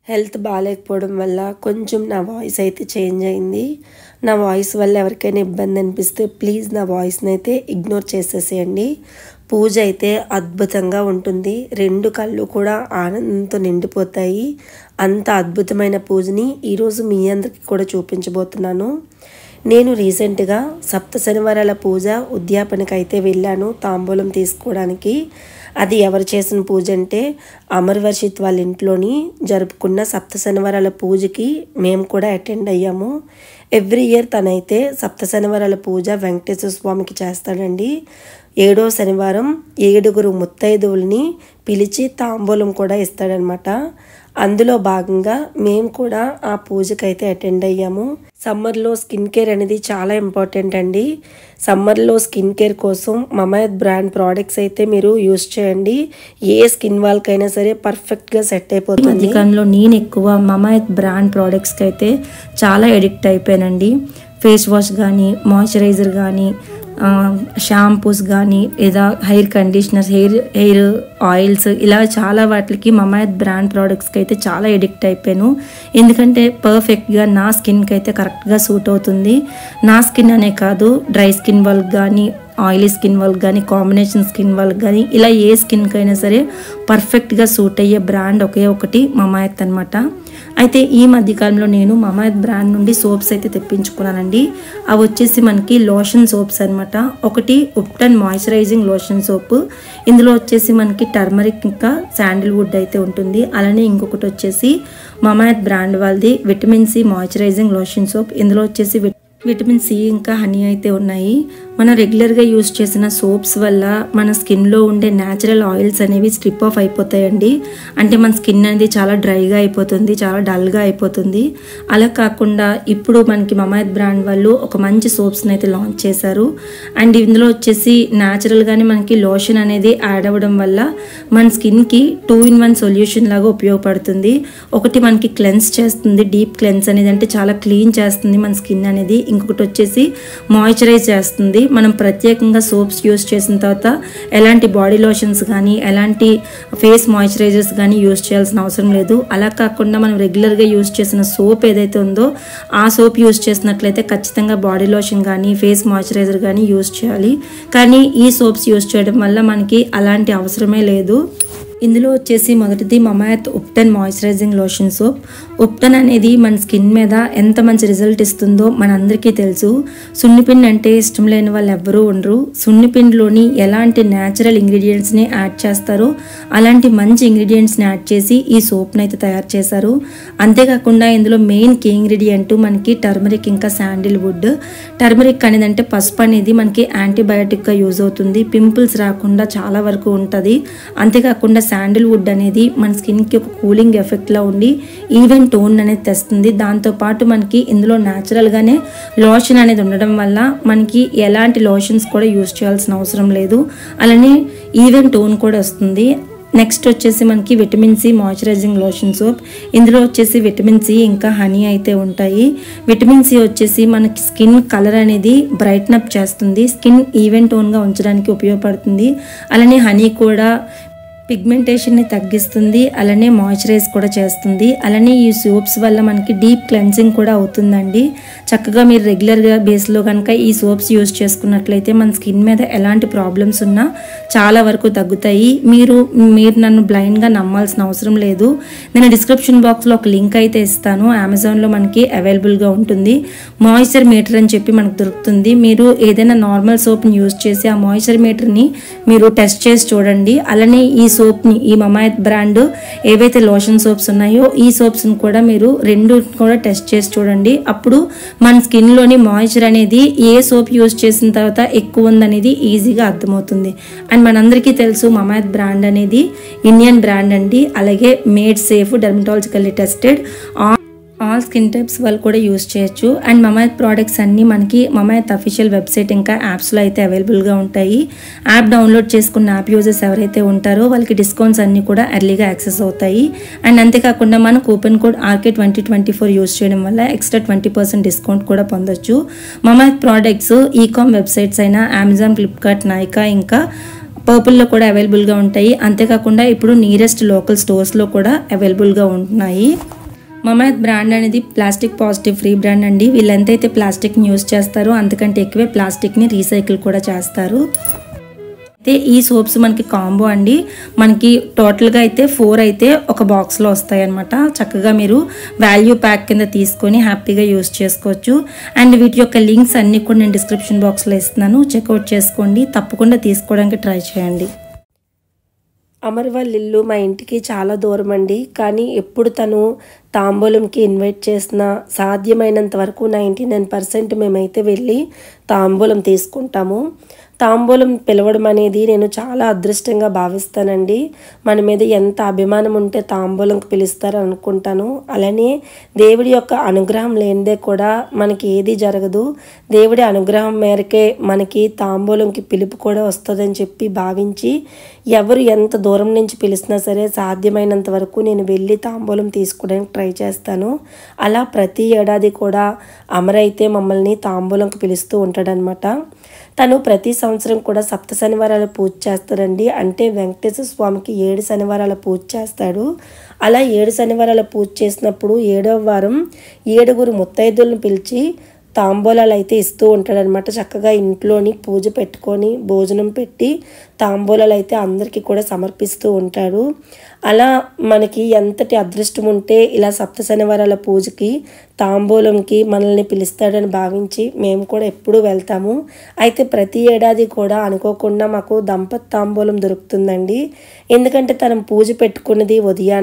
Health బాగాలేకపోవడం వల్ల కొంచెం నా వాయిస్ అయితే చేంజ్ అయింది. నా వాయిస్ వల్ల ఎవరికైనా ఇబ్బంది అనిపిస్తే ప్లీజ్ నా వాయిస్ని అయితే ఇగ్నోర్ చేసేసేయండి. పూజ అయితే అద్భుతంగా ఉంటుంది. 2 కళ్ళు కూడా ఆనందంతో నిండిపోతాయి. అంత అద్భుతమైన పూజని ఈరోజు మీ అందరికీ కూడా చూపించబోతున్నాను. నేను రీసెంట్గా సప్త శనివారాల పూజ ఉద్యాపనకైతే వెళ్ళాను తాంబూలం తీసుకోవడానికి. అది ఎవరు చేసిన పూజ అంటే అమర్వర్షిత్ వాళ్ళ ఇంట్లోని జరుపుకున్న సప్త శనివారాల పూజకి మేము కూడా అటెండ్ అయ్యాము. ఎవ్రీ ఇయర్ తనైతే సప్త శనివారాల పూజ వెంకటేశ్వర స్వామికి చేస్తాడండి. 7వ శనివారం 7 ముత్తైదువుల్ని పిలిచి తాంబూలం కూడా ఇస్తాడనమాట. అందులో భాగంగా మేము కూడా ఆ పూజకైతే అటెండ్ అయ్యాము. సమ్మర్లో స్కిన్ కేర్ అనేది చాలా ఇంపార్టెంట్ అండి. సమ్మర్లో స్కిన్ కేర్ కోసం మమాయత్ బ్రాండ్ ప్రోడక్ట్స్ అయితే మీరు యూస్ చేయండి. ఏ స్కిన్ వాళ్ళకైనా సరే పర్ఫెక్ట్గా సెట్ అయిపోతుంది. మధ్యకాలంలో నేను ఎక్కువ మమాయత్ బ్రాండ్ ప్రోడక్ట్స్కి అయితే చాలా ఎడిక్ట్ అయిపోయానండి. ఫేస్ వాష్ కానీ, మాయిశ్చరైజర్ కానీ, షాంపూస్ కానీ, లేదా హెయిర్ కండిషనర్స్, హెయిర్ ఆయిల్స్, ఇలా చాలా వాటికి మమాయత్ బ్రాండ్ ప్రోడక్ట్స్కి అయితే చాలా ఎడిక్ట్ అయిపోయాను. ఎందుకంటే పర్ఫెక్ట్గా నా స్కిన్కి అయితే కరెక్ట్గా సూట్ అవుతుంది. నా స్కిన్ అనే కాదు, డ్రై స్కిన్ వాళ్ళకి కానీ, ఆయిలీ స్కిన్ వాళ్ళకి కానీ, కాంబినేషన్ స్కిన్ వాళ్ళకి కానీ, ఇలా ఏ స్కిన్కి అయినా సరే పర్ఫెక్ట్గా సూట్ అయ్యే బ్రాండ్ ఒకే ఒకటి మమాయత్ అనమాట. అయితే ఈ మధ్యకాలంలో నేను మమాయత్ బ్రాండ్ నుండి సోప్స్ అయితే తెప్పించుకున్నానండి. అవి వచ్చేసి మనకి లోషన్ సోప్స్ అనమాట. ఒకటి ఉప్టన్ మాయిశ్చరైజింగ్ లోషన్ సోప్. ఇందులో వచ్చేసి మనకి టర్మరిక్ ఇంకా శాండిల్వుడ్ అయితే ఉంటుంది. అలానే ఇంకొకటి వచ్చేసి మమాయత్ బ్రాండ్ వాళ్ళది vitamin C moisturising lotion soap. ఇందులో వచ్చేసి విటమిన్ సి ఇంకా హనీ అయితే ఉన్నాయి. మనం రెగ్యులర్గా యూస్ చేసిన సోప్స్ వల్ల మన స్కిన్లో ఉండే న్యాచురల్ ఆయిల్స్ అనేవి స్ట్రిప్ ఆఫ్ అయిపోతాయండి. అంటే మన స్కిన్ అనేది చాలా డ్రైగా అయిపోతుంది, చాలా డల్గా అయిపోతుంది. అలా కాకుండా ఇప్పుడు మనకి మమాయత్ బ్రాండ్ వాళ్ళు ఒక మంచి సోప్స్ని అయితే లాంచ్ చేశారు. అండ్ ఇందులో వచ్చేసి న్యాచురల్గానే మనకి లోషన్ అనేది యాడ్ అవ్వడం వల్ల మన స్కిన్కి 2-in-1 సొల్యూషన్ లాగా ఉపయోగపడుతుంది. ఒకటి మనకి క్లెన్స్ చేస్తుంది, డీప్ క్లెన్స్ అనేది, అంటే చాలా క్లీన్ చేస్తుంది మన స్కిన్ అనేది. ఇంకొకటి వచ్చేసి మాయిశ్చరైజ్ చేస్తుంది. మనం ప్రత్యేకంగా సోప్స్ యూస్ చేసిన తర్వాత ఎలాంటి బాడీ లోషన్స్ కానీ, ఎలాంటి ఫేస్ మాయిశ్చరైజర్స్ కానీ యూస్ చేయాల్సిన అవసరం లేదు. అలా కాకుండా మనం రెగ్యులర్గా యూస్ చేసిన సోప్ ఏదైతే ఉందో ఆ సోప్ యూస్ చేసినట్లయితే ఖచ్చితంగా బాడీ లోషన్ కానీ, ఫేస్ మాయిశ్చరైజర్ కానీ యూస్ చేయాలి. కానీ ఈ సోప్స్ యూస్ చేయడం వల్ల మనకి అలాంటి అవసరమే లేదు. ఇందులో వచ్చేసి మొదటిది Mamaearth ubtan moisturising lotion soap. Ubtan అనేది మన స్కిన్ మీద ఎంత మంచి రిజల్ట్ ఇస్తుందో మనందరికీ తెలుసు. సున్నిపిండి అంటే ఇష్టం లేని వాళ్ళు ఎవ్వరూ ఉండరు. సున్నిపిండిలోని ఎలాంటి న్యాచురల్ ఇంగ్రీడియంట్స్ని యాడ్ చేస్తారో అలాంటి మంచి ఇంగ్రీడియంట్స్ని యాడ్ చేసి ఈ సోప్ని అయితే తయారు చేశారు. అంతేకాకుండా ఇందులో మెయిన్ కీ ఇంగ్రీడియంట్ మనకి టర్మరిక్ ఇంకా శాండిల్వుడ్. టర్మరిక్ అనేది అంటే పసుపు అనేది మనకి యాంటీబయాటిక్గా యూజ్ అవుతుంది. పింపుల్స్ రాకుండా చాలా వరకు ఉంటుంది. అంతేకాకుండా శాండిల్వుడ్ అనేది మన స్కిన్కి ఒక కూలింగ్ ఎఫెక్ట్లా ఉండి ఈవెన్ టోన్ అనేది తెస్తుంది. దాంతోపాటు మనకి ఇందులో న్యాచురల్గానే లోషన్ అనేది ఉండడం వల్ల మనకి ఎలాంటి లోషన్స్ కూడా యూస్ చేయాల్సిన అవసరం లేదు. అలానే ఈవెన్ టోన్ కూడా వస్తుంది. నెక్స్ట్ వచ్చేసి మనకి vitamin C moisturising lotion soap. ఇందులో వచ్చేసి విటమిన్ సి ఇంకా హనీ అయితే ఉంటాయి. విటమిన్ సి వచ్చేసి మనకి స్కిన్ కలర్ అనేది బ్రైట్న్ అప్ చేస్తుంది, స్కిన్ ఈవెన్ టోన్గా ఉంచడానికి ఉపయోగపడుతుంది. అలానే హనీ కూడా పిగ్మెంటేషన్ని తగ్గిస్తుంది, అలానే మాయిశ్చరైజ్ కూడా చేస్తుంది. అలానే ఈ సోప్స్ వల్ల మనకి డీప్ క్లెన్సింగ్ కూడా అవుతుందండి. చక్కగా మీరు రెగ్యులర్గా బేస్లో కనుక ఈ సోప్స్ యూస్ చేసుకున్నట్లయితే మన స్కిన్ మీద ఎలాంటి ప్రాబ్లమ్స్ ఉన్నా చాలా వరకు తగ్గుతాయి. మీరు నన్ను బ్లైండ్గా నమ్మాల్సిన అవసరం లేదు. నేను డిస్క్రిప్షన్ బాక్స్లో ఒక లింక్ అయితే ఇస్తాను. అమెజాన్లో మనకి అవైలబుల్గా ఉంటుంది. మాయిశ్చర్ మీటర్ అని చెప్పి మనకు దొరుకుతుంది. మీరు ఏదైనా నార్మల్ సోప్ని యూస్ చేసి ఆ మాయిశ్చర్ మీటర్ని మీరు టెస్ట్ చేసి చూడండి. అలానే ఈ సోప్ని, ఈ మమాయత్ బ్రాండ్ ఏవైతే లోషన్ సోప్స్ ఉన్నాయో ఈ సోప్స్ని కూడా మీరు 2 కూడా టెస్ట్ చేసి చూడండి. అప్పుడు మన స్కిన్లోని మాయిశ్చర్ అనేది ఏ సోప్ యూస్ చేసిన తర్వాత ఎక్కువ ఉందనేది ఈజీగా అర్థమవుతుంది. అండ్ మనందరికీ తెలుసు మమాయత్ బ్రాండ్ అనేది ఇండియన్ బ్రాండ్ అండి. అలాగే made safe, dermatologically tested, all skin types వాళ్ళు కూడా యూస్ చేయొచ్చు. అండ్ మమాయత్ ప్రోడక్ట్స్ అన్నీ మనకి మమాయత్ అఫీషియల్ వెబ్సైట్ ఇంకా యాప్స్లో అయితే అవైలబుల్గా ఉంటాయి. యాప్ డౌన్లోడ్ చేసుకున్న యాప్ యూజర్స్ ఎవరైతే ఉంటారో వాళ్ళకి డిస్కౌంట్స్ అన్నీ కూడా ఎర్లీగా యాక్సెస్ అవుతాయి. అండ్ అంతేకాకుండా మన కూపన్ కోడ్ RK2024 యూస్ చేయడం వల్ల ఎక్స్ట్రా 20% డిస్కౌంట్ కూడా పొందొచ్చు. మమాయత్ ప్రోడక్ట్స్ ఈకామ్ వెబ్సైట్స్ అయినా అమెజాన్, ఫ్లిప్కార్ట్, నైకా ఇంకా పర్పుల్లో కూడా అవైలబుల్గా ఉంటాయి. అంతేకాకుండా ఇప్పుడు నియరెస్ట్ లోకల్ స్టోర్స్లో కూడా అవైలబుల్గా ఉంటున్నాయి. మమాయత్ బ్రాండ్ అనేది ప్లాస్టిక్ పాజిటివ్ ఫ్రీ బ్రాండ్ అండి. వీళ్ళు ఎంతైతే ప్లాస్టిక్ని యూజ్ చేస్తారో అంతకంటే ఎక్కువే ప్లాస్టిక్ని రీసైకిల్ కూడా చేస్తారు. అయితే ఈ సోప్స్ మనకి కాంబో అండి. మనకి టోటల్గా అయితే 4 అయితే ఒక బాక్స్లో వస్తాయి అనమాట. చక్కగా మీరు వాల్యూ ప్యాక్ కింద తీసుకొని హ్యాపీగా యూజ్ చేసుకోవచ్చు. అండ్ వీటి యొక్క లింక్స్ అన్నీ కూడా నేను డిస్క్రిప్షన్ బాక్స్లో ఇస్తున్నాను, చెక్అవుట్ చేసుకోండి. తప్పకుండా తీసుకోవడానికి ట్రై చేయండి. అమర్ వాళ్ళ ఇల్లు మా ఇంటికి చాలా దూరం అండి. కానీ ఎప్పుడు తను తాంబూలంకి ఇన్వైట్ చేసిన సాధ్యమైనంత వరకు 99% మేమైతే వెళ్ళి తాంబూలం తీసుకుంటాము. తాంబూలం పిలవడం అనేది నేను చాలా అదృష్టంగా భావిస్తానండి. మన మీద ఎంత అభిమానం ఉంటే తాంబూలంకి పిలుస్తారు అనుకుంటాను. అలానే దేవుడి యొక్క అనుగ్రహం లేనిదే కూడా మనకి ఏది జరగదు. దేవుడి అనుగ్రహం మేరకే మనకి తాంబూలంకి పిలుపు కూడా వస్తుందని చెప్పి భావించి ఎవరు ఎంత దూరం నుంచి పిలిచినా సరే సాధ్యమైనంత వరకు నేను వెళ్ళి తాంబూలం తీసుకోవడానికి ట్రై చేస్తాను. అలా ప్రతి ఏడాది కూడా అమర్ అయితే మమ్మల్ని తాంబూలంకి పిలుస్తూ ఉంటాడనమాట. తను ప్రతి సంవత్సరం కూడా 7 శనివారాల పూజ చేస్తాడండి. అంటే వెంకటేశ్వర స్వామికి 7 శనివారాల పూజ చేస్తాడు. అలా 7 శనివారాల పూజ చేసినప్పుడు 7వ వారం 7 ముత్తైదులను పిలిచి తాంబూలాలు అయితే ఇస్తూ ఉంటాడనమాట. చక్కగా ఇంట్లోని పూజ పెట్టుకొని భోజనం పెట్టి తాంబూలాలు అయితే అందరికీ కూడా సమర్పిస్తూ ఉంటాడు. అలా మనకి ఎంతటి అదృష్టం ఉంటే ఇలా 7 శనివారాల పూజకి తాంబూలంకి మనల్ని పిలుస్తాడని భావించి మేము కూడా ఎప్పుడూ వెళ్తాము. అయితే ప్రతి ఏడాది కూడా అనుకోకుండా మాకు దంపతి తాంబూలం దొరుకుతుందండి. ఎందుకంటే తను పూజ పెట్టుకున్నది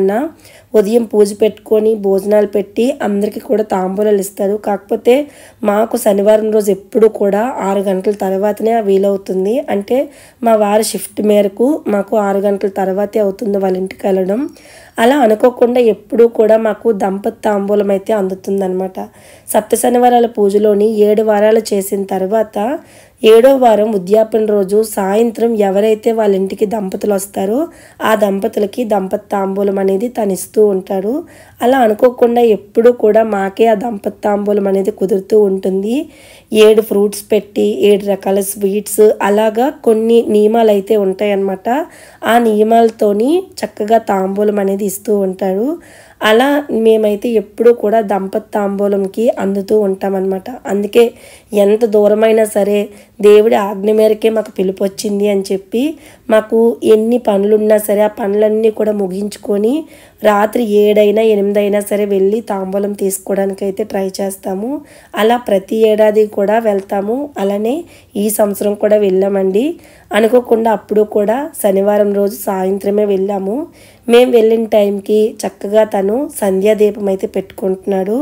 ఉదయం పూజ పెట్టుకొని భోజనాలు పెట్టి అందరికీ కూడా తాంబూలాలు ఇస్తారు. కాకపోతే మాకు శనివారం రోజు ఎప్పుడు కూడా 6 గంటల తర్వాతనే వీలవుతుంది. అంటే మా వారి షిఫ్ట్ మేరకు మాకు 6 గంటల తర్వాతే అవుతుంది వాళ్ళ ఇంటికి వెళ్ళడం. అలా అనుకోకుండా ఎప్పుడూ కూడా మాకు దంపతి తాంబూలం అయితే అందుతుందన్నమాట. 7 శనివారాల పూజలోని 7 వారాలు చేసిన తర్వాత 7వ వారం ఉద్యాపన రోజు సాయంత్రం ఎవరైతే వాళ్ళ ఇంటికి దంపతులు వస్తారో ఆ దంపతులకి దంపతి తాంబూలం అనేది తను ఇస్తూ ఉంటాడు. అలా అనుకోకుండా ఎప్పుడు కూడా మాకే ఆ దంపతి తాంబూలం అనేది కుదురుతూ ఉంటుంది. 7 ఫ్రూట్స్ పెట్టి 7 రకాల స్వీట్స్ అలాగా కొన్ని నియమాలు అయితే ఉంటాయన్నమాట. ఆ నియమాలతోని చక్కగా తాంబూలం అనేది ఇస్తూ ఉంటాడు. అలా మేమైతే ఎప్పుడూ కూడా దంపతి తాంబూలంకి అందుతూ ఉంటామన్నమాట. అందుకే ఎంత దూరమైనా సరే దేవుడి ఆజ్ఞ మేరకే మాకు పిలుపు వచ్చింది అని చెప్పి మాకు ఎన్ని పనులున్నా సరే ఆ పనులన్నీ కూడా ముగించుకొని రాత్రి 7 అయినా 8 అయినా సరే వెళ్ళి తాంబూలం తీసుకోవడానికి అయితే ట్రై చేస్తాము. అలా ప్రతి ఏడాది కూడా వెళ్తాము. అలానే ఈ సంవత్సరం కూడా వెళ్ళామండి. అనుకోకుండా అప్పుడు కూడా శనివారం రోజు సాయంత్రమే వెళ్ళాము. మేము వెళ్ళిన టైంకి చక్కగా తను సంధ్యాదీపం అయితే పెట్టుకుంటున్నాడు.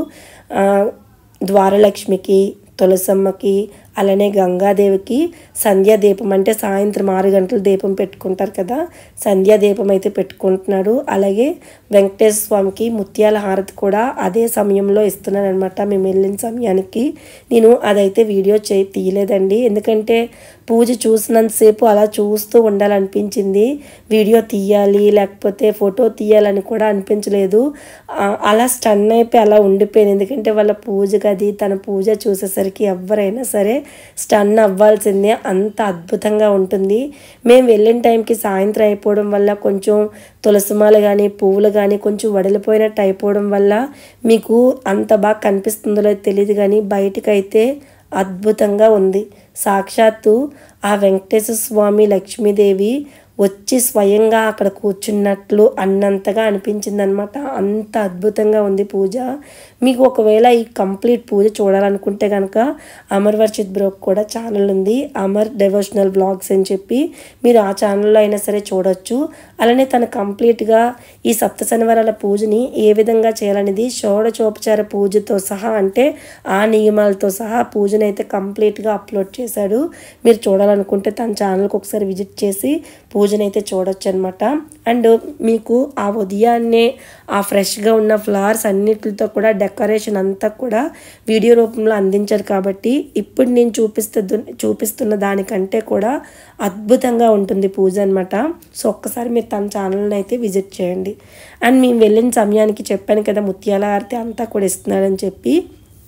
ద్వారలక్ష్మికి, తులసమ్మకి, అలానే గంగాదేవికి సంధ్యాదీపం అంటే సాయంత్రం 6 గంటల దీపం పెట్టుకుంటారు కదా, సంధ్యాదీపం అయితే పెట్టుకుంటున్నాడు. అలాగే వెంకటేశ్వర స్వామికి ముత్యాల హారతి కూడా అదే సమయంలో ఇస్తున్నాను అనమాట. మేము వెళ్ళిన సమయానికి నేను అదైతే వీడియో తీయలేదండి. ఎందుకంటే పూజ చూసినంతసేపు అలా చూస్తూ ఉండాలనిపించింది. వీడియో తీయాలి లేకపోతే ఫోటో తీయాలని కూడా అనిపించలేదు. అలా స్టన్ అయిపోయి అలా ఉండిపోయింది. ఎందుకంటే వాళ్ళ పూజ గది తన పూజ చూసేసరికి ఎవరైనా సరే స్టన్ అవ్వాల్సిందే, అంత అద్భుతంగా ఉంటుంది. మేము వెళ్ళిన టైంకి సాయంత్రం అయిపోవడం వల్ల కొంచెం తులసిమాల కానీ పువ్వులు కానీ కొంచెం వడిలిపోయినట్టు అయిపోవడం వల్ల మీకు అంత బాగా కనిపిస్తుందో తెలియదు, కానీ బయటకైతే అద్భుతంగా ఉంది. సాక్షాత్తు ఆ వెంకటేశ్వర స్వామి లక్ష్మీదేవి వచ్చి స్వయంగా అక్కడ కూర్చున్నట్లు అన్నంతగా అనిపించింది అనమాట. అంత అద్భుతంగా ఉంది పూజ. మీకు ఒకవేళ ఈ కంప్లీట్ పూజ చూడాలనుకుంటే కనుక అమర్ వర్షిత్ బ్రోక్ కూడా ఛానల్ ఉంది, అమర్ డివోషనల్ బ్లాగ్స్ అని చెప్పి మీరు ఆ ఛానల్లో అయినా సరే చూడొచ్చు. అలానే తను కంప్లీట్గా ఈ 7 శనివారాల పూజని ఏ విధంగా చేయాలనేది షోడచోపచార పూజతో సహా అంటే ఆ నియమాలతో సహా పూజని అయితే కంప్లీట్గా అప్లోడ్ చేశాడు. మీరు చూడాలనుకుంటే తన ఛానల్కి ఒకసారి విజిట్ చేసి పూజని అయితే చూడొచ్చు అనమాట. అండ్ మీకు ఆ ఉదయాన్నే ఆ ఫ్రెష్గా ఉన్న ఫ్లవర్స్ అన్నిటితో కూడా డెకరేషన్ అంతా కూడా వీడియో రూపంలో అందించారు కాబట్టి ఇప్పుడు నేను చూపిస్తున్న దానికంటే కూడా అద్భుతంగా ఉంటుంది పూజ అనమాట. సో ఒక్కసారి మీరు తన ఛానల్ని అయితే విజిట్ చేయండి. అండ్ మేము వెళ్ళిన సమయానికి చెప్పాను కదా ముత్యాల హారతి అంతా కూడా ఇస్తున్నాడని చెప్పి,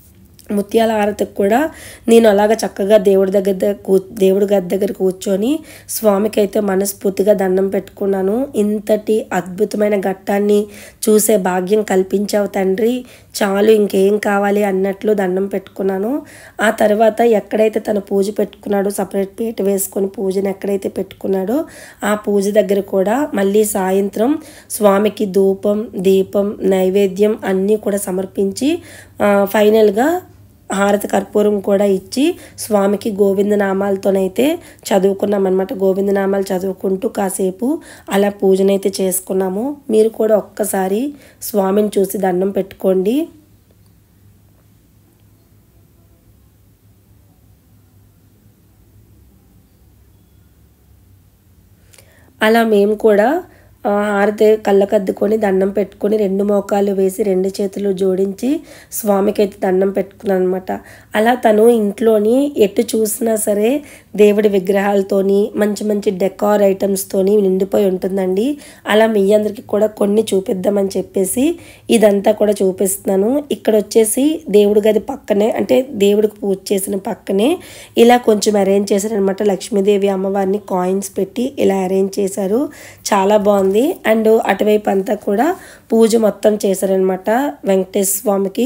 ముత్యాల హారతికి కూడా నేను అలాగ చక్కగా దేవుడి గది దగ్గర కూర్చొని స్వామికి అయితే మనస్ఫూర్తిగా దండం పెట్టుకున్నాను. ఇంతటి అద్భుతమైన ఘట్టాన్ని చూసే భాగ్యం కల్పించావు తండ్రి, చాలు ఇంకేం కావాలి అన్నట్లు దండం పెట్టుకున్నాను. ఆ తర్వాత ఎక్కడైతే తను పూజ పెట్టుకున్నాడో సపరేట్ పీట వేసుకొని పూజను ఎక్కడైతే పెట్టుకున్నాడో ఆ పూజ దగ్గర కూడా మళ్ళీ సాయంత్రం స్వామికి ధూపం దీపం నైవేద్యం అన్నీ కూడా సమర్పించి ఫైనల్గా హారతి కర్పూరం కూడా ఇచ్చి స్వామికి గోవిందనామాలతోనైతే చదువుకున్నామన్నమాట. గోవిందనామాలు చదువుకుంటూ కాసేపు అలా పూజనైతే చేసుకున్నాము. మీరు కూడా ఒక్కసారి స్వామిని చూసి దండం పెట్టుకోండి. అలా మేము కూడా హారతి కళ్ళకద్దుకొని దండం పెట్టుకొని 2 మోకాలు వేసి 2 చేతులు జోడించి స్వామికి అయితే దండం పెట్టుకున్నాను అనమాట. అలా తను ఇంట్లోని ఎటు చూసినా సరే దేవుడి విగ్రహాలతోని మంచి మంచి డెకార్ ఐటమ్స్తోని నిండిపోయి ఉంటుందండి. అలా మీ అందరికీ కూడా కొన్ని చూపిద్దామని చెప్పేసి ఇదంతా కూడా చూపిస్తున్నాను. ఇక్కడ వచ్చేసి దేవుడి గది పక్కనే, అంటే దేవుడికి పూజ చేసిన పక్కనే ఇలా కొంచెం అరేంజ్ చేశారనమాట. లక్ష్మీదేవి అమ్మవారిని కాయిన్స్ పెట్టి ఇలా అరేంజ్ చేశారు, చాలా బాగుంది. అండ్ అటువైపు అంతా కూడా పూజ మొత్తం చేశారనమాట. వెంకటేశ్వర స్వామికి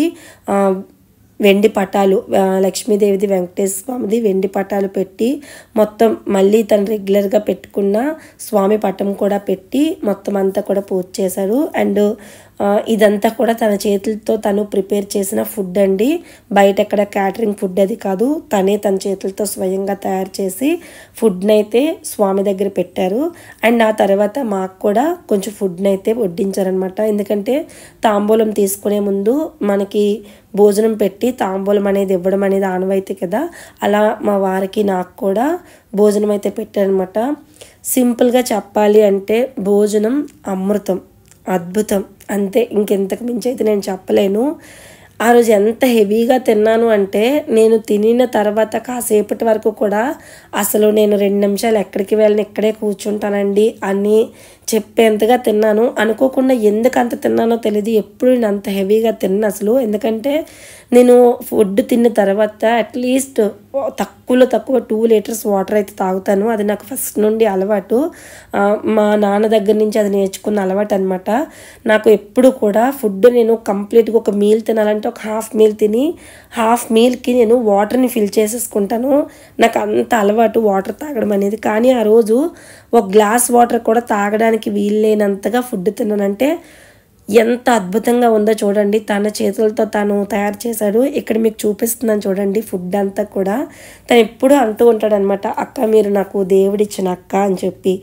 వెండి పటాలు, లక్ష్మీదేవిది వెంకటేశ్వర స్వామిది వెండి పటాలు పెట్టి మొత్తం మళ్ళీ తను రెగ్యులర్గా పెట్టుకున్న స్వామి పటం కూడా పెట్టి మొత్తం అంతా కూడా పూజ చేశారు. అండ్ ఇదంతా కూడా తన చేతులతో తను ప్రిపేర్ చేసిన ఫుడ్ అండి. బయట ఎక్కడ క్యాటరింగ్ ఫుడ్ అది కాదు, తనే తన చేతులతో స్వయంగా తయారు చేసి ఫుడ్ని అయితే స్వామి దగ్గర పెట్టారు. అండ్ ఆ తర్వాత మాకు కూడా కొంచెం ఫుడ్ని అయితే వడ్డించారనమాట. ఎందుకంటే తాంబూలం తీసుకునే ముందు మనకి భోజనం పెట్టి తాంబూలం అనేది ఇవ్వడం అనేది ఆనవాయితీ కదా, అలా మా వారికి నాకు కూడా భోజనం అయితే పెట్టారనమాట. సింపుల్గా చెప్పాలి అంటే భోజనం అమృతం, అద్భుతం, అంతే. ఇంకెంతకు మించి అయితే నేను చెప్పలేను. ఆ రోజు ఎంత హెవీగా తిన్నాను అంటే నేను తినిన తర్వాత కాసేపటి వరకు కూడా అసలు నేను 2 నిమిషాలు ఎక్కడికి వెళ్ళను, ఇక్కడే కూర్చుంటానండి అని చెప్పేంతగా తిన్నాను. అనుకోకుండా ఎందుకు అంత తిన్నానో తెలియదు, ఎప్పుడు నేను అంత హెవీగా తిన్నాను అసలు. ఎందుకంటే నేను ఫుడ్ తిన్న తర్వాత అట్లీస్ట్ తక్కువలో తక్కువ 2 లీటర్స్ వాటర్ అయితే తాగుతాను. అది నాకు ఫస్ట్ నుండి అలవాటు, మా నాన్న దగ్గర నుంచి అది నేర్చుకున్న అలవాటు అనమాట. నాకు ఎప్పుడు కూడా ఫుడ్ నేను కంప్లీట్గా ఒక మీల్ తినాలంటే ఒక హాఫ్ మీల్ తిని హాఫ్ మీల్కి నేను వాటర్ని ఫిల్ చేసేసుకుంటాను. నాకు అంత అలవాటు వాటర్ తాగడం అనేది. కానీ ఆ రోజు ఒక గ్లాస్ వాటర్ కూడా తాగడానికి వీల్లేనంతగా ఫుడ్ తిన్నానంటే ఎంత అద్భుతంగా ఉందో చూడండి. తన చేతులతో తను తయారు చేశాడు. ఇక్కడ మీకు చూపిస్తున్నాను చూడండి ఫుడ్ అంతా కూడా. తను ఎప్పుడూ అంటూ ఉంటాడనమాట, అక్క మీరు నాకు దేవుడిచ్చిన అక్క అని చెప్పి.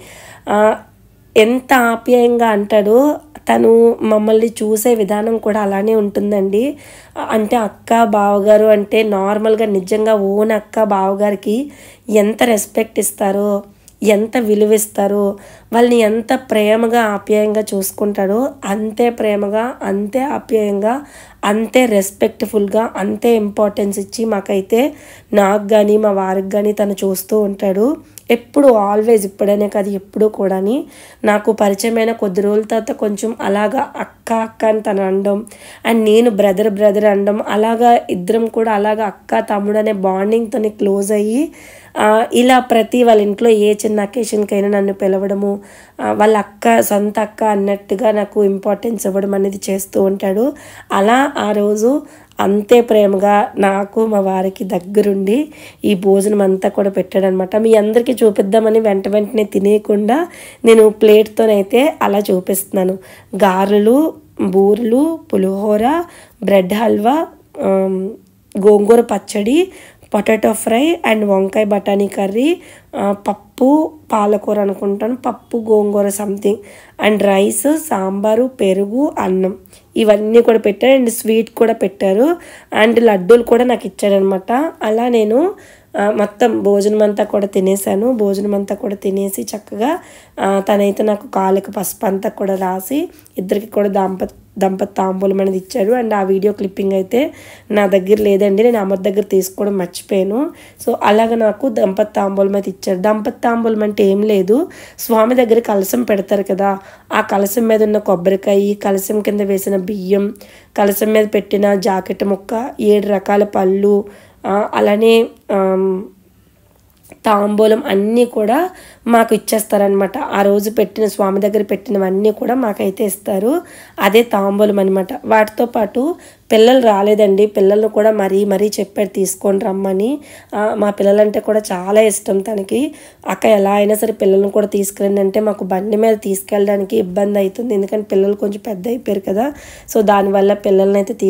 ఎంత ఆప్యాయంగా అంటాడో. తను మమ్మల్ని చూసే విధానం కూడా అలానే ఉంటుందండి. అంటే అక్క బావగారు అంటే నార్మల్గా నిజంగా ఓన్ అక్క బావగారికి ఎంత రెస్పెక్ట్ ఇస్తారో, ఎంత విలువిస్తారో, వాళ్ళని ఎంత ప్రేమగా ఆప్యాయంగా చూసుకుంటాడో అంతే ప్రేమగా, అంతే ఆప్యాయంగా, అంతే రెస్పెక్ట్ఫుల్గా, అంతే ఇంపార్టెన్స్ ఇచ్చి మాకైతే నాకు కానీ మా వారికి కానీ తను చూస్తూ ఉంటాడు. ఎప్పుడు ఆల్వేజ్, ఇప్పుడనే కాదు ఎప్పుడూ కూడాని. నాకు పరిచయమైన కొద్ది రోజుల తర్వాత కొంచెం అలాగా అక్క అక్క అని తను అనడం అండ్ నేను బ్రదర్ అనడం, అలాగా ఇద్దరం కూడా అలాగా అక్క తమ్ముడు అనే బాండింగ్తో క్లోజ్ అయ్యి ఇలా ప్రతి వాళ్ళ ఇంట్లో ఏ చిన్న అకేషన్కైనా నన్ను పిలవడము, వాళ్ళ అక్క సొంత అక్క అన్నట్టుగా నాకు ఇంపార్టెన్స్ ఇవ్వడం అనేది చేస్తూ ఉంటాడు. అలా ఆ రోజు అంతే ప్రేమగా నాకు మా వారికి దగ్గరుండి ఈ భోజనం అంతా కూడా పెట్టాడనమాట. మీ అందరికీ చూపిద్దామని వెంటనే తినేయకుండా నేను ప్లేట్తోనైతే అలా చూపిస్తున్నాను. గారెలు, బూరెలు, పులిహోర, బ్రెడ్ హల్వా, గోంగూర పచ్చడి, పొటాటో ఫ్రై అండ్ వంకాయ బఠానీ కర్రీ, పప్పు పాలకూర అనుకుంటాను, పప్పు గోంగూర సంథింగ్, అండ్ రైస్, సాంబారు, పెరుగు, అన్నం, ఇవన్నీ కూడా పెట్టారు. అండ్ స్వీట్ కూడా పెట్టారు. అండ్ లడ్డూలు కూడా నాకు ఇచ్చారనమాట. అలా నేను మొత్తం భోజనం అంతా కూడా తినేసాను. భోజనం అంతా కూడా తినేసి చక్కగా తనైతే నాకు కాళ్ళకి పసుపు అంతా కూడా రాసి ఇద్దరికి కూడా దంపతి తాంబూలం అనేది ఇచ్చాడు. అండ్ ఆ వీడియో క్లిప్పింగ్ అయితే నా దగ్గర లేదండి, నేను అమ్మ దగ్గర తీసుకోవడం మర్చిపోయాను. సో అలాగ నాకు దంపతి తాంబూలం అయితే ఇచ్చాడు. దంపతి తాంబూలం అంటే ఏం లేదు, స్వామి దగ్గర కలశం పెడతారు కదా, ఆ కలశం మీద ఉన్న కొబ్బరికాయ, కలశం కింద వేసిన బియ్యం, కలశం మీద పెట్టిన జాకెట్ ముక్క, 7 రకాల పళ్ళు, అలానే తాంబూలం అన్నీ కూడా మాకు ఇచ్చేస్తారనమాట. ఆ రోజు పెట్టిన స్వామి దగ్గర పెట్టినవన్నీ కూడా మాకైతే ఇస్తారు. అదే తాంబూలం అనమాట. వాటితో పాటు పిల్లలు రాలేదండి, పిల్లలు కూడా మరీ చెప్పాడు తీసుకొని రమ్మని. మా పిల్లలంటే కూడా చాలా ఇష్టం తనకి. అక్క ఎలా అయినా సరే పిల్లల్ని కూడా తీసుకురండి అంటే మాకు బండి మీద తీసుకెళ్ళడానికి ఇబ్బంది అవుతుంది, ఎందుకంటే పిల్లలు కొంచెం పెద్ద అయిపోయారు కదా. సో దానివల్ల పిల్లల్ని అయితే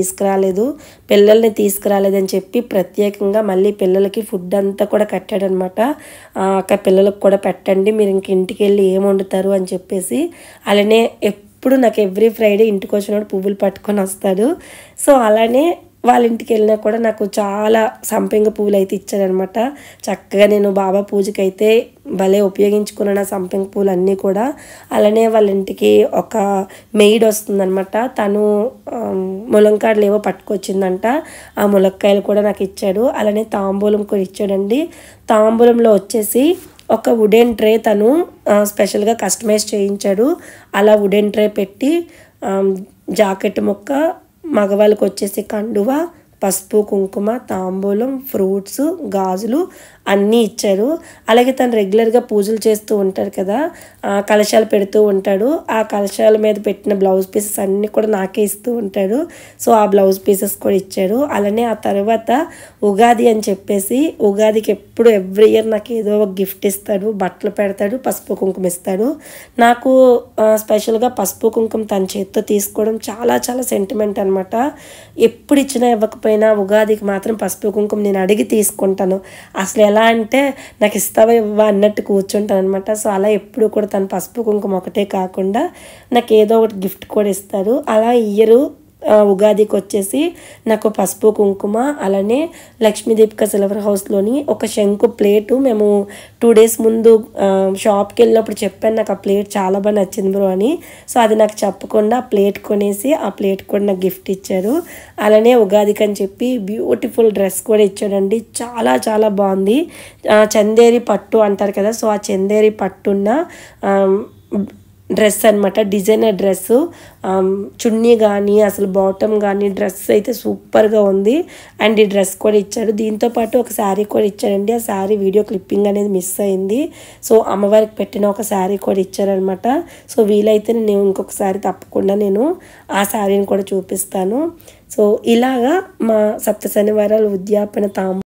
తీసుకురాలేదని చెప్పి ప్రత్యేకంగా మళ్ళీ పిల్లలకి ఫుడ్ అంతా కూడా కట్టాడనమాట. అక్క పిల్లలకు కూడా పెట్టండి, మీరు ఇంటికి వెళ్ళి ఏం వండుతారు అని చెప్పేసి. అలానే ఎప్పుడు నాకు ఎవ్రీ ఫ్రైడే ఇంటికి వచ్చినప్పుడు పువ్వులు పట్టుకొని వస్తాడు. సో అలానే వాళ్ళ ఇంటికి వెళ్ళినా కూడా నాకు చాలా సంపెంగ పువ్వులు అయితే ఇచ్చారనమాట. చక్కగా నేను బాబా పూజకి అయితే భలే ఉపయోగించుకున్నాను ఆ సంపెంగ పువ్వులు అన్నీ కూడా. అలానే వాళ్ళ ఇంటికి ఒక మెయిడ్ వస్తుందనమాట, తను ములంకాడలు ఏవో పట్టుకొచ్చిందంట, ఆ ములక్కాయలు కూడా నాకు ఇచ్చాడు. అలానే తాంబూలం కూడా ఇచ్చాడండి. తాంబూలంలో వచ్చేసి ఒక వుడెన్ ట్రే తను స్పెషల్గా కస్టమైజ్ చేయించాడు. అలా వుడెన్ ట్రే పెట్టి జాకెట్ ముక్క, మగవాళ్ళకి వచ్చేసి కండువ, పసుపు కుంకుమ, తాంబూలం, ఫ్రూట్స్, గాజులు అన్నీ ఇచ్చారు. అలాగే తను రెగ్యులర్గా పూజలు చేస్తూ ఉంటారు కదా, కలశాలు పెడుతూ ఉంటాడు. ఆ కలశాల మీద పెట్టిన బ్లౌజ్ పీసెస్ అన్నీ కూడా నాకే ఇస్తూ ఉంటాడు. సో ఆ బ్లౌజ్ పీసెస్ కూడా ఇచ్చాడు. అలానే ఆ తర్వాత ఉగాది అని చెప్పేసి, ఉగాదికి ఎప్పుడు ఎవ్రీ ఇయర్ నాకు ఏదో ఒక గిఫ్ట్ ఇస్తాడు, బట్టలు పెడతాడు, పసుపు కుంకుమ ఇస్తాడు. నాకు స్పెషల్గా పసుపు కుంకుమ తన చేతితో తీసుకోవడం చాలా సెంటిమెంట్ అనమాట. ఎప్పుడు ఇచ్చినా ఇవ్వకపోయినా ఉగాదికి మాత్రం పసుపు కుంకుమ నేను అడిగి తీసుకుంటాను. అసలు ఎలా అంటే నాకు ఇస్తావా ఇవ్వ అన్నట్టు కూర్చుంటాను అనమాట. సో అలా ఎప్పుడు కూడా తను పసుపు కుంకుమ ఒకటే కాకుండా నాకు ఏదో ఒకటి గిఫ్ట్ కూడా ఇస్తారు. అలా ఇయరు ఉగాదికి వచ్చేసి నాకు పసుపు కుంకుమ, అలానే లక్ష్మీదీపిక సిల్వర్ హౌస్లోని ఒక శంకు ప్లేటు మేము 2 days ముందు షాప్కి వెళ్ళినప్పుడు చెప్పాను, నాకు ఆ ప్లేట్ చాలా బాగా నచ్చింది బ్రో అని. సో అది నాకు చెప్పకుండా ఆ ప్లేట్ కొనేసి ఆ ప్లేట్ కూడా నాకు గిఫ్ట్ ఇచ్చారు. అలానే ఉగాదికి అని చెప్పి బ్యూటిఫుల్ డ్రెస్ కూడా ఇచ్చాడండి, చాలా బాగుంది. చందేరి పట్టు అంటారు కదా, సో ఆ చందేరి పట్టున్న డ్రెస్ అనమాట, డిజైనర్ డ్రెస్సు. చున్నీ కానీ అసలు బాటమ్ కానీ డ్రెస్ అయితే సూపర్గా ఉంది. అండ్ ఈ డ్రెస్ కూడా ఇచ్చాడు. దీంతోపాటు ఒక శారీ కూడా ఇచ్చాడండి. ఆ శారీ వీడియో క్లిప్పింగ్ అనేది మిస్ అయింది. సో అమ్మవారికి పెట్టిన ఒక శారీ కూడా ఇచ్చారనమాట. సో వీలైతే నేను ఇంకొకసారి తప్పకుండా నేను ఆ శారీని కూడా చూపిస్తాను. సో ఇలాగా మా సప్త శనివారాలు ఉద్యాపన